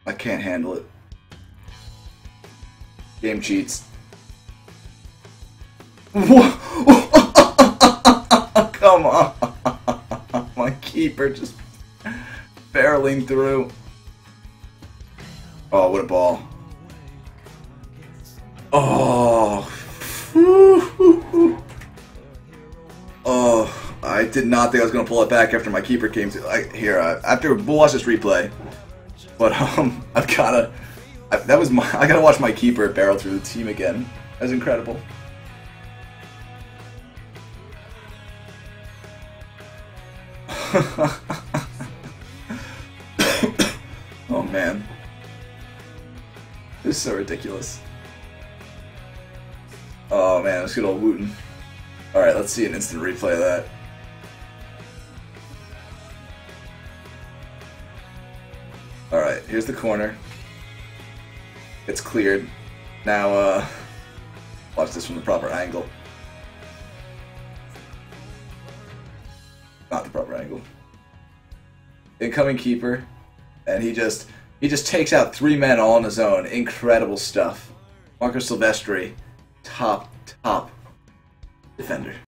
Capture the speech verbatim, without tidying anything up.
I can't handle it. Game cheats. Come on. My keeper just barreling through. Oh, what a ball. Oh. Oh, I did not think I was going to pull it back after my keeper came to. I, here, I, after we'll watch this replay. But um, I've gotta. I, that was my. I gotta watch my keeper barrel through the team again. That was incredible. Oh man, this is so ridiculous. Oh man, let's get old Wooten. All right, let's see an instant replay of that. All right, here's the corner. It's cleared. Now, uh, watch this from the proper angle. Not the proper angle. Incoming keeper, and he just he just takes out three men all on his own. Incredible stuff. Marco Silvestri, top top defender.